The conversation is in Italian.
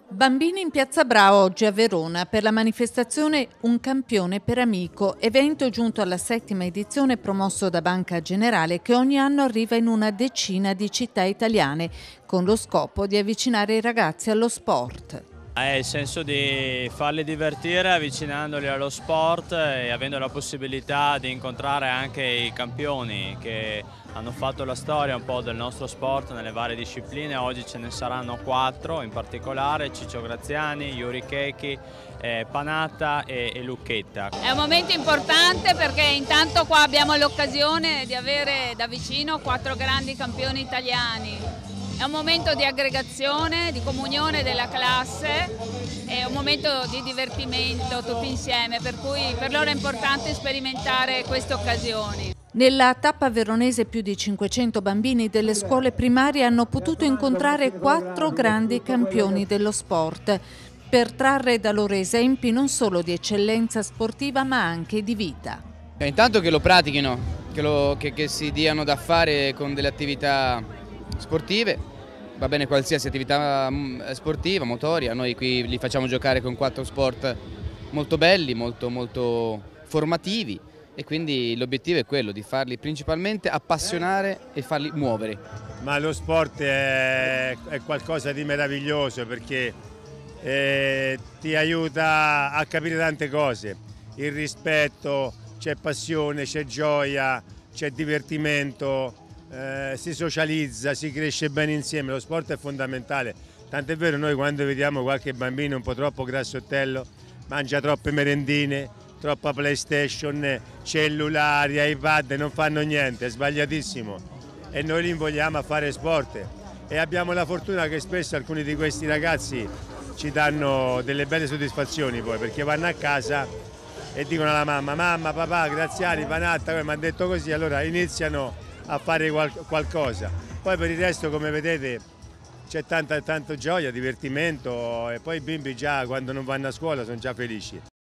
Bambini in Piazza Bra oggi a Verona per la manifestazione Un campione per amico, evento giunto alla 7ª edizione promosso da Banca Generale che ogni anno arriva in una decina di città italiane con lo scopo di avvicinare i ragazzi allo sport. È il senso di farli divertire avvicinandoli allo sport e avendo la possibilità di incontrare anche i campioni che hanno fatto la storia un po' del nostro sport nelle varie discipline. Oggi ce ne saranno 4 in particolare: Ciccio Graziani, Yuri Checchi, Panatta e Lucchetta. È un momento importante perché intanto qua abbiamo l'occasione di avere da vicino 4 grandi campioni italiani. È un momento di aggregazione, di comunione della classe, è un momento di divertimento tutti insieme, per cui per loro è importante sperimentare queste occasioni. Nella tappa veronese più di 500 bambini delle scuole primarie hanno potuto incontrare 4 grandi campioni dello sport per trarre da loro esempi non solo di eccellenza sportiva ma anche di vita. Intanto che lo pratichino, che si diano da fare con delle attività sportive, va bene qualsiasi attività sportiva, motoria. Noi qui li facciamo giocare con 4 sport molto belli, molto formativi, e quindi l'obiettivo è quello di farli principalmente appassionare e farli muovere. Ma lo sport è qualcosa di meraviglioso perché ti aiuta a capire tante cose: il rispetto, c'è passione, c'è gioia, c'è divertimento. Si socializza, si cresce bene insieme, lo sport è fondamentale. Tant'è vero, noi quando vediamo qualche bambino un po' troppo grassottello, mangia troppe merendine, troppa PlayStation, cellulari, iPad, non fanno niente, è sbagliatissimo. E noi li invogliamo a fare sport. E abbiamo la fortuna che spesso alcuni di questi ragazzi ci danno delle belle soddisfazioni poi, perché vanno a casa e dicono alla mamma: mamma, papà, Graziani, Panatta, mi hanno detto così, allora iniziano a fare qualcosa. Poi per il resto, come vedete, c'è tanta gioia, divertimento, e poi i bimbi già quando non vanno a scuola sono già felici.